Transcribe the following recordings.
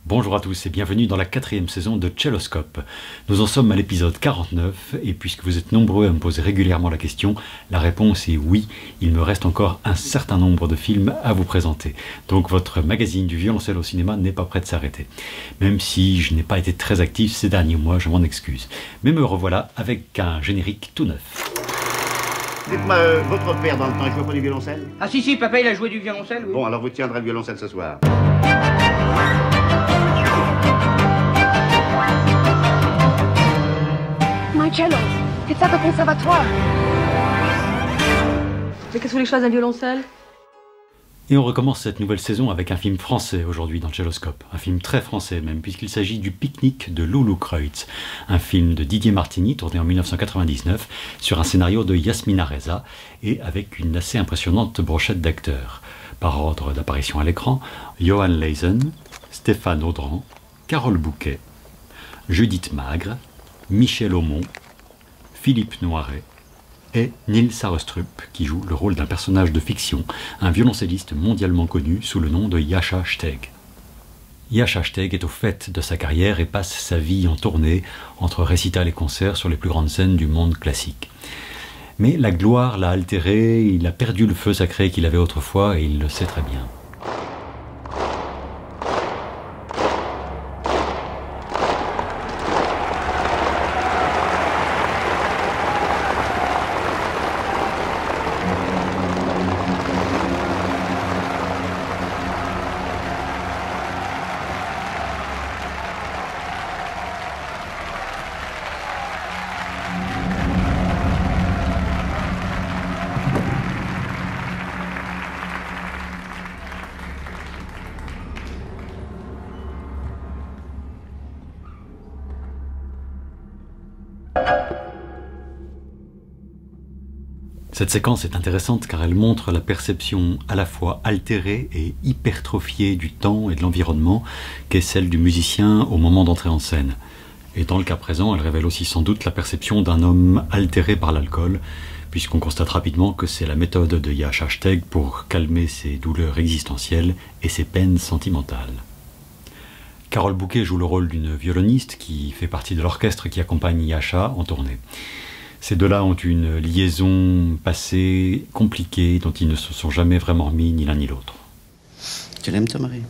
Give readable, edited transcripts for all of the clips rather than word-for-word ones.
Bonjour à tous et bienvenue dans la 4e saison de Celloscope. Nous en sommes à l'épisode 49 et puisque vous êtes nombreux à me poser régulièrement la question, la réponse est oui, il me reste encore un certain nombre de films à vous présenter. Donc votre magazine du violoncelle au cinéma n'est pas prêt de s'arrêter. Même si je n'ai pas été très actif ces derniers mois, je m'en excuse. Mais me revoilà avec un générique tout neuf. Dites-moi, votre père dans le temps, il jouait pas du violoncelle? Ah si, papa il a joué du violoncelle, oui. Bon, alors vous tiendrez le violoncelle ce soir. Marcello, t'es stato al conservatoire. Mais qu'est-ce que vous voulez que je fasse d'un violoncelle? Et on recommence cette nouvelle saison avec un film français aujourd'hui dans Celloscope. Un film très français même, puisqu'il s'agit du Pique-nique de Loulou Kreutz. Un film de Didier Martini, tourné en 1999, sur un scénario de Yasmina Reza, et avec une assez impressionnante brochette d'acteurs. Par ordre d'apparition à l'écran, Johan Leysen, Stéphane Audran, Carole Bouquet, Judith Magre, Michel Aumont, Philippe Noiret et Nils Arestrup, qui joue le rôle d'un personnage de fiction, un violoncelliste mondialement connu sous le nom de Jascha Steg. Jascha Steg est au fait de sa carrière et passe sa vie en tournée entre récitals et concerts sur les plus grandes scènes du monde classique. Mais la gloire l'a altéré, il a perdu le feu sacré qu'il avait autrefois et il le sait très bien. Cette séquence est intéressante car elle montre la perception à la fois altérée et hypertrophiée du temps et de l'environnement qu'est celle du musicien au moment d'entrer en scène. Et dans le cas présent, elle révèle aussi sans doute la perception d'un homme altéré par l'alcool, puisqu'on constate rapidement que c'est la méthode de Jascha Steg pour calmer ses douleurs existentielles et ses peines sentimentales. Carole Bouquet joue le rôle d'une violoniste qui fait partie de l'orchestre qui accompagne Jascha en tournée. Ces deux-là ont une liaison passée compliquée dont ils ne se sont jamais vraiment remis ni l'un ni l'autre. Tu l'aimes ton mari?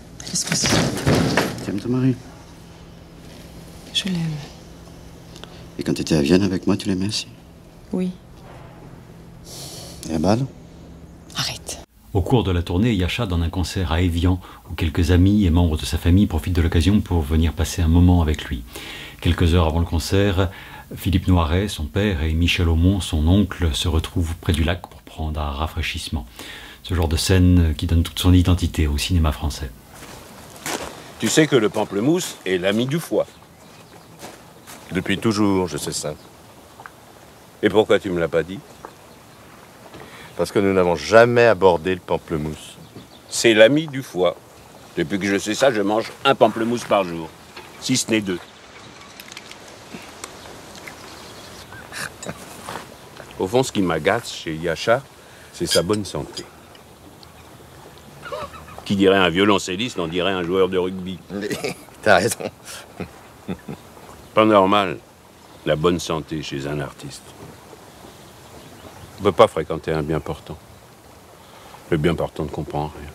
Tu aimes ton mari? Je l'aime. Et quand tu étais à Vienne avec moi, tu l'aimais aussi? Oui. Et à Bâle? Arrête. Au cours de la tournée, Jascha donne un concert à Évian où quelques amis et membres de sa famille profitent de l'occasion pour venir passer un moment avec lui. Quelques heures avant le concert, Philippe Noiret, son père, et Michel Aumont, son oncle, se retrouvent près du lac pour prendre un rafraîchissement. Ce genre de scène qui donne toute son identité au cinéma français. Tu sais que le pamplemousse est l'ami du foie. Depuis toujours, je sais ça. Et pourquoi tu me l'as pas dit? Parce que nous n'avons jamais abordé le pamplemousse. C'est l'ami du foie. Depuis que je sais ça, je mange un pamplemousse par jour. Si ce n'est 2. Au fond, ce qui m'agace chez Jascha, c'est sa bonne santé. Qui dirait un violoncelliste, on dirait un joueur de rugby. T'as raison. Pas normal, la bonne santé chez un artiste. On ne peut pas fréquenter un bien portant. Le bien portant ne comprend rien.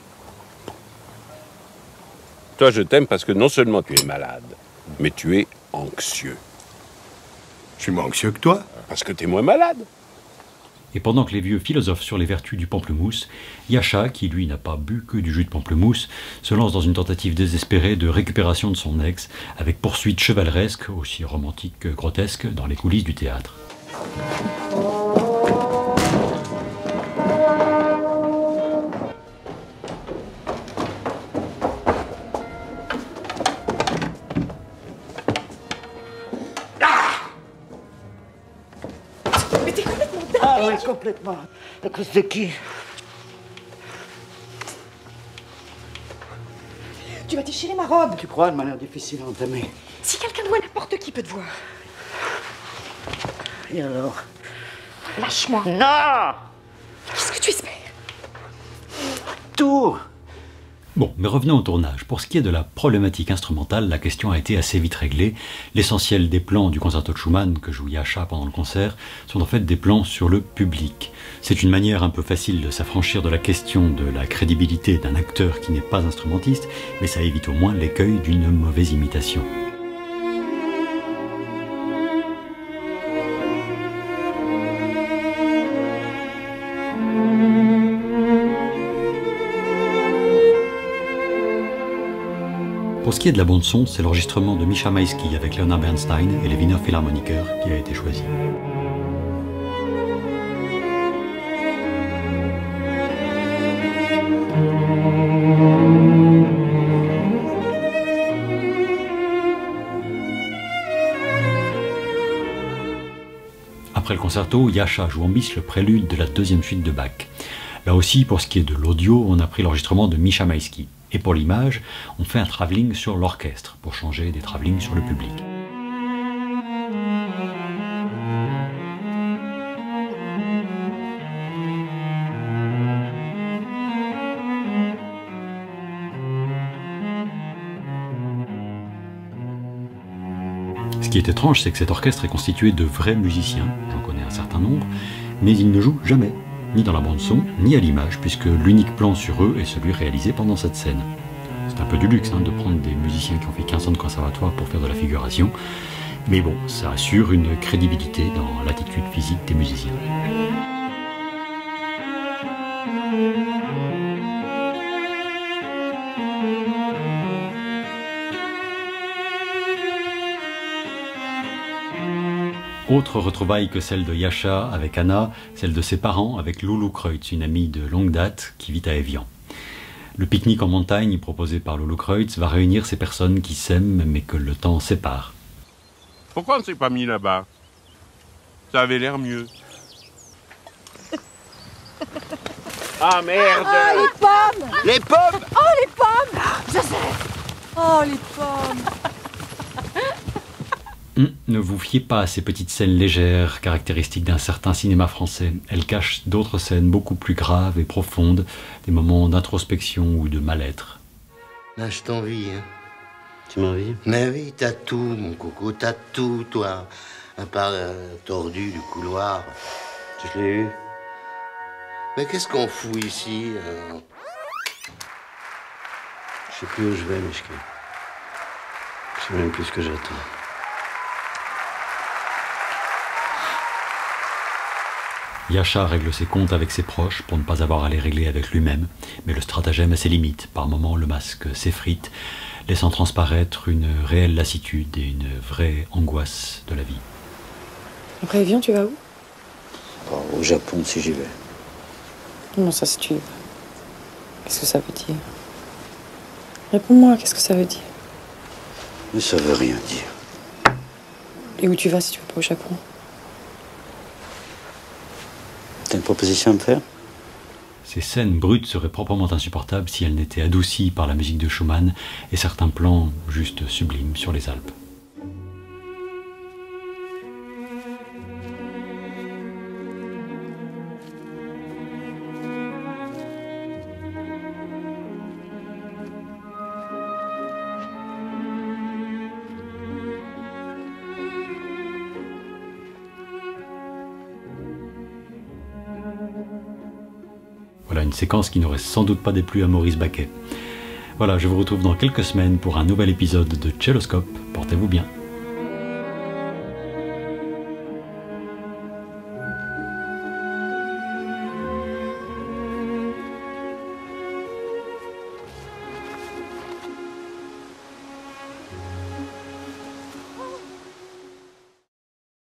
Toi, je t'aime parce que non seulement tu es malade, mais tu es anxieux. Je suis moins anxieux que toi. Parce que t'es moins malade. Et pendant que les vieux philosophent sur les vertus du pamplemousse, Jascha, qui lui n'a pas bu que du jus de pamplemousse, se lance dans une tentative désespérée de récupération de son ex, avec poursuite chevaleresque, aussi romantique que grotesque, dans les coulisses du théâtre. Ah oui, complètement. À cause de qui? Tu vas déchirer ma robe. Tu crois, de manière difficile à entamer. Si quelqu'un te voit, n'importe qui peut te voir. Et alors? Lâche-moi. Non! Qu'est-ce que tu espères? Tout! Bon, mais revenons au tournage. Pour ce qui est de la problématique instrumentale, la question a été assez vite réglée. L'essentiel des plans du concerto de Schumann, que joue Jascha pendant le concert, sont en fait des plans sur le public. C'est une manière un peu facile de s'affranchir de la question de la crédibilité d'un acteur qui n'est pas instrumentiste, mais ça évite au moins l'écueil d'une mauvaise imitation. Pour ce qui est de la bande-son, c'est l'enregistrement de Mischa Maïski avec Leonard Bernstein et les Wiener Philharmoniker qui a été choisi. Après le concerto, Jascha joue en bis le prélude de la deuxième suite de Bach. Là aussi, pour ce qui est de l'audio, on a pris l'enregistrement de Mischa Maïski. Et pour l'image, on fait un travelling sur l'orchestre pour changer des travellings sur le public. Ce qui est étrange, c'est que cet orchestre est constitué de vrais musiciens, j'en connais un certain nombre, mais ils ne jouent jamais, ni dans la bande-son, ni à l'image, puisque l'unique plan sur eux est celui réalisé pendant cette scène. C'est un peu du luxe de prendre des musiciens qui ont fait 15 ans de conservatoire pour faire de la figuration, mais bon, ça assure une crédibilité dans l'attitude physique des musiciens. Autre retrouvaille que celle de Jascha avec Anna, celle de ses parents avec Loulou Kreutz, une amie de longue date qui vit à Évian. Le pique-nique en montagne proposé par Loulou Kreutz va réunir ces personnes qui s'aiment mais que le temps sépare. Pourquoi on ne s'est pas mis là-bas? Ça avait l'air mieux. Ah merde! Ah, les pommes! Les pommes! Oh, les pommes! Joseph! Oh, les pommes! Ne vous fiez pas à ces petites scènes légères, caractéristiques d'un certain cinéma français. Elles cachent d'autres scènes beaucoup plus graves et profondes, des moments d'introspection ou de mal-être. Là, je t'envie, hein. Tu m'envies? Mais oui, t'as tout, mon coco, t'as tout, toi. À part tordu du couloir. Je l'ai eu. Mais qu'est-ce qu'on fout ici Je sais plus où je vais, Michka. Je sais même plus ce que j'attends. Jascha règle ses comptes avec ses proches pour ne pas avoir à les régler avec lui-même, mais le stratagème a ses limites. Par moments, le masque s'effrite, laissant transparaître une réelle lassitude et une vraie angoisse de la vie. Après Évian, tu vas où? Au Japon, si j'y vais. Comment ça, si tu y vas? Qu'est-ce que ça veut dire? Réponds-moi, qu'est-ce que ça veut dire? Mais ça veut rien dire. Et où tu vas si tu vas pas au Japon? T'as une proposition à me faire? Ces scènes brutes seraient proprement insupportables si elles n'étaient adoucies par la musique de Schumann et certains plans juste sublimes sur les Alpes. Voilà une séquence qui n'aurait sans doute pas déplu à Maurice Baquet. Voilà, je vous retrouve dans quelques semaines pour un nouvel épisode de Celloscope. Portez-vous bien.